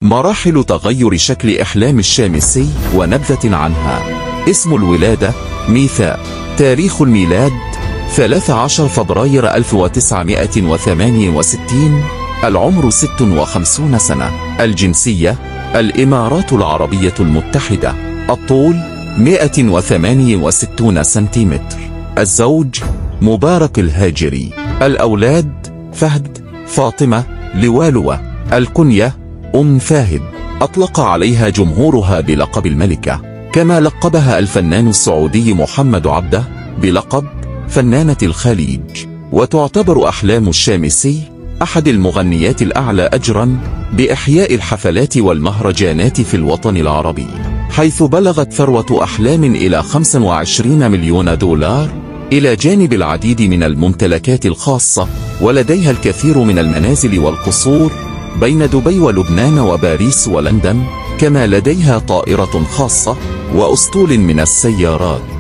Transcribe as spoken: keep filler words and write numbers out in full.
مراحل تغير شكل إحلام الشامسي ونبذة عنها. اسم الولادة ميثاء. تاريخ الميلاد ثلاثة عشر فبراير ألف وتسعمائة وثمانية وستين. العمر ست وخمسين سنة. الجنسية الإمارات العربية المتحدة. الطول مائة وثمانية وستين سنتيمتر. الزوج مبارك الهاجري. الأولاد فهد، فاطمة، لوالوة. الكنية أم فاهد. أطلق عليها جمهورها بلقب الملكة، كما لقبها الفنان السعودي محمد عبده بلقب فنانة الخليج. وتعتبر أحلام الشامسي أحد المغنيات الأعلى أجراً بإحياء الحفلات والمهرجانات في الوطن العربي، حيث بلغت ثروة أحلام إلى خمسة وعشرين مليون دولار، إلى جانب العديد من الممتلكات الخاصة. ولديها الكثير من المنازل والقصور بين دبي ولبنان وباريس ولندن، كما لديها طائرة خاصة وأسطول من السيارات.